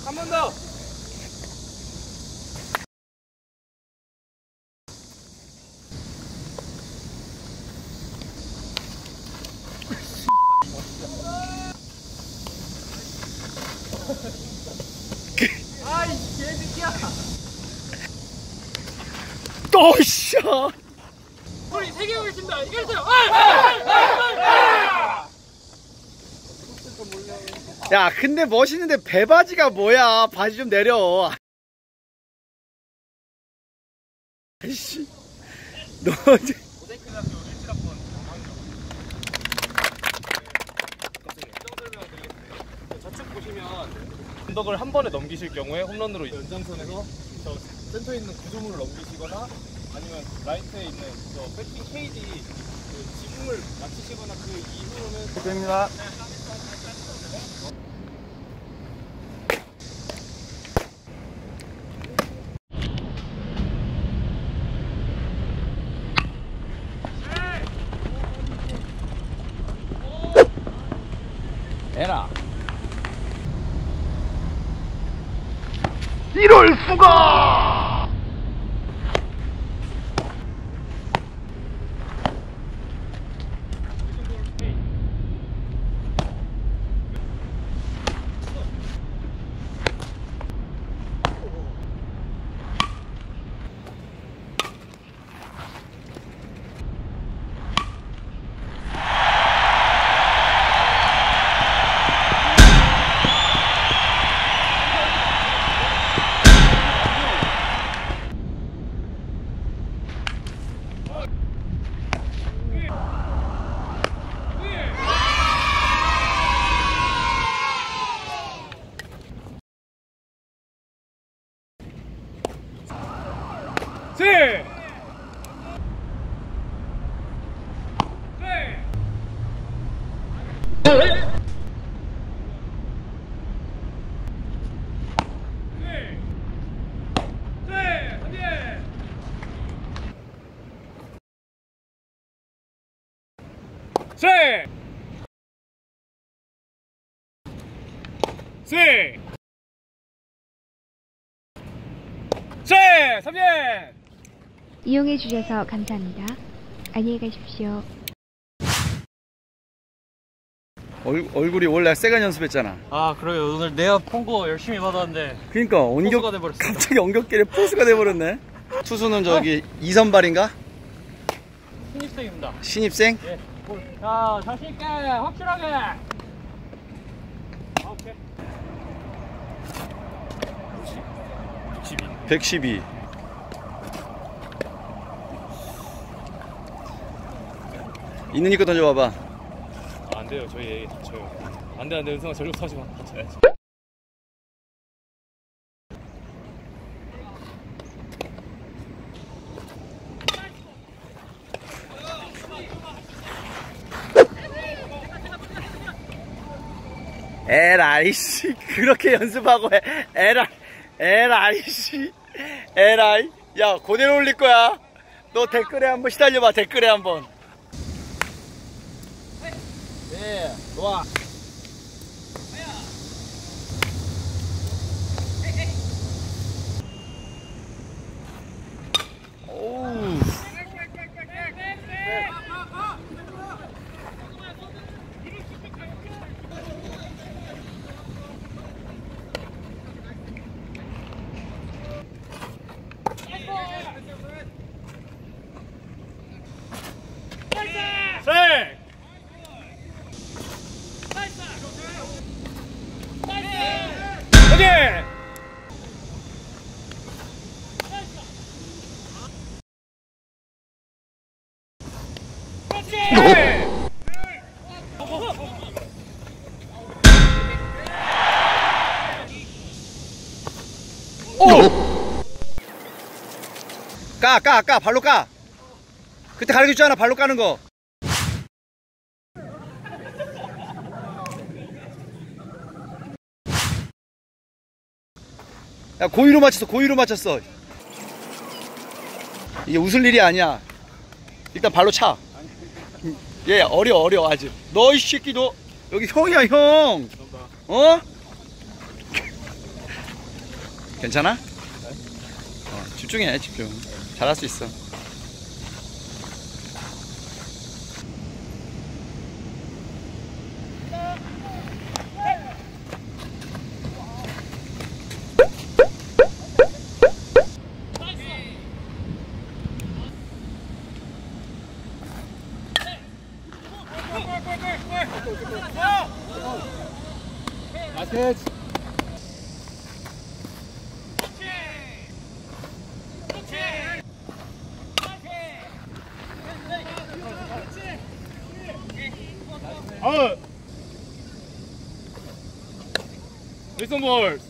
한 번 더. 아이 개새끼야. 또 샷. 우리 3개 오겠습니다. 이겼어요. 야 근데 멋있는데 배바지가 뭐야. 바지 좀 내려. 아이씨 너 이제 좌측 보시면 언덕을 한 번에 넘기실 경우에 홈런으로 연장선에서 저 센터에 있는 구조물을 넘기시거나 아니면 라이트에 있는 저 배팅 케이지 그 지붕을 맞추시거나 그 이후로는 됩니다. 에라 이럴 수가. 셋! 셋! 셋! 셋! 3진! 이용해 주셔서 감사합니다. 안녕히 가십시오. 얼굴이 원래 세간 연습했잖아. 아 그래요. 오늘 내가 폰거 열심히 받았는데 그러니까 포수가 돼버렸어. 갑자기 엉겹길에 포수가 돼버렸네. 투수는 저기 이선발인가? 신입생입니다. 신입생? 예. 자 자신있게 확실하게. 오케이. 112. 있는 이거 던져봐봐. 아, 안 돼요. 저희 애기 다쳐요. 안 돼, 안 돼. 은성아, 저리부터 하지 마. 다쳐야지. 에라이 씨 그렇게 연습하고 해. 에라이 씨 에라이. 야 그대로 올릴 거야. 너 댓글에 한번 시달려봐. 댓글에 한번. 네 좋아. 오우. 셋! 오케이! 까 발로 까. 그때 가르쳐줬잖아 발로 까는 거. 야 고의로 맞췄어. 이게 웃을 일이 아니야. 일단 발로 차. 얘 어려 아직. 너 이 새끼 너 여기 형이야 형. 어? 괜찮아? 집중해, 집중. 잘할 수 있어. 윌슨 볼.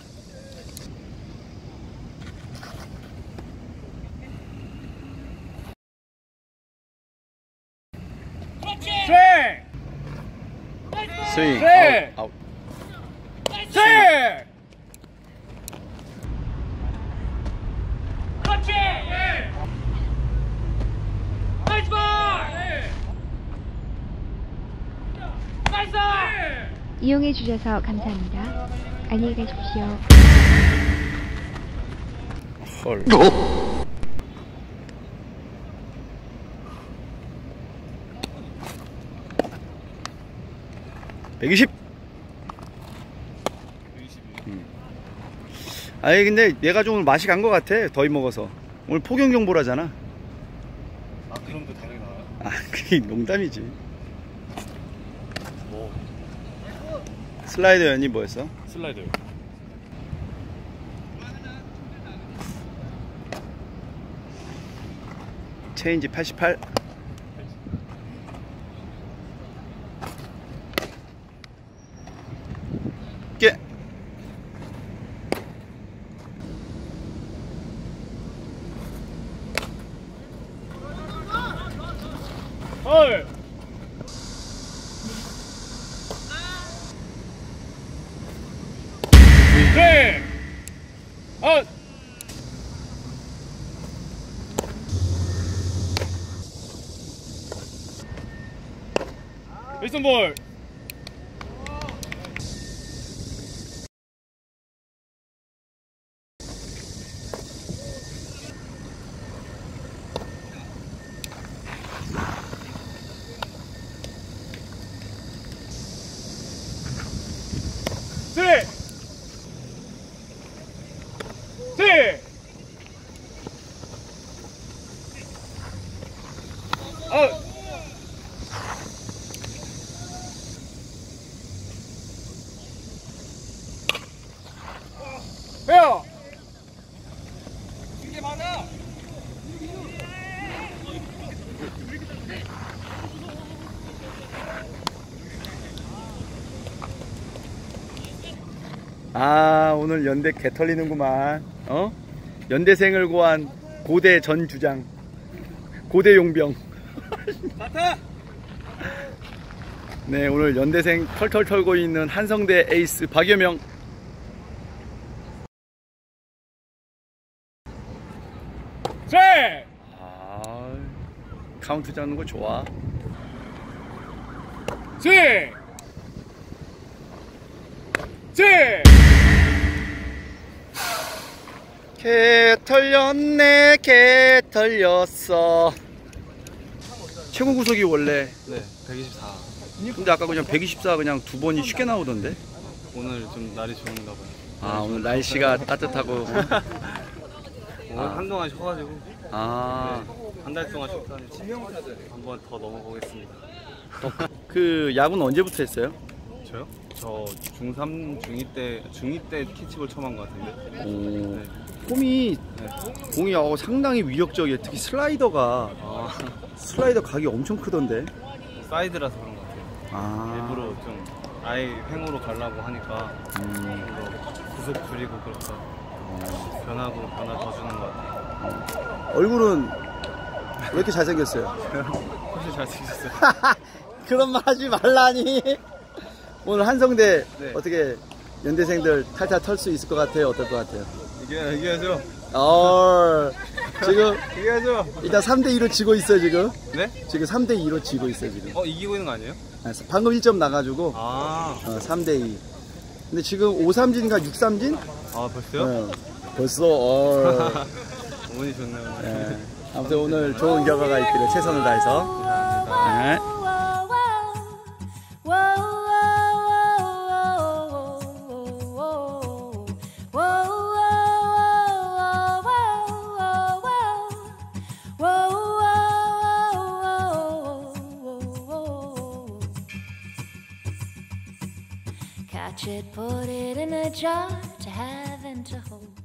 스윙. 네. 아웃. 세. 이용해 주셔서 감사합니다. 안녕히 가십시오. 헐. 120. 아니 근데 얘가 좀 오늘 맛이 간 것 같아. 더위 먹어서. 오늘 폭염경보라잖아. 아 그럼도 당연히 나와요. 아 그게 농담이지. 뭐 슬라이더 연이 뭐였어? 슬라이더요. 체인지 88. 깨. 헐. 네. 아. 윌슨 볼. 세. 세. 아. 왜요? 이게 많아. 아 오늘 연대 개 털리는구만. 어? 연대생을 고한 고대 전 주장 고대 용병. 네 오늘 연대생 털털 털고 있는 한성대 에이스 박여명. 세. 아 카운트 잡는 거 좋아. 세. 세. 개 털렸네 개 털렸어. 최고 구속이 원래 네, 124. 근데 아까 그냥 124 그냥 두 번이 쉽게 나오던데. 오늘 좀 날이 좋은가 봐요. 아 오늘 날씨가 따뜻하고. 오늘 한동안 쉬어가지고 아 한 달 동안 쉬었다니 한번 더 넘어보겠습니다. 그 야구는 언제부터 했어요? 저요? 저 중3, 중2 때 캐치볼 처음 한 것 같은데. 오. 네. 홈이 네. 공이 상당히 위력적이에요. 특히 슬라이더가 아, 슬라이더 각이 엄청 크던데. 사이드라서 그런 것 같아요. 아 일부러 좀 아예 횡으로 가려고 하니까 음. 좀 구속 줄이고 그렇게 변화 더 주는 것 같아요. 얼굴은 왜 이렇게 잘생겼어요? 훨씬 잘생겼어요. 그런 말 하지 말라니. 오늘 한성대 네. 어떻게 연대생들 탈탈 털 수 있을 것 같아요? 어떨 것 같아요? 이겨야죠. 지금 이겨야죠. 일단 3대2로 지고 있어요 지금. 네? 지금 3대2로 지고 있어요 지금. 이기고 있는 거 아니에요? 방금 1점 나가지고 아, 3대2. 근데 지금 5-3진인가 6-3진? 아 벌써요? 네, 벌써. 운이 좋네요. 네. 아무튼 오늘 좋은 결과가 있기를 최선을 다해서. 네. Catch it, put it in a jar to have and to hold.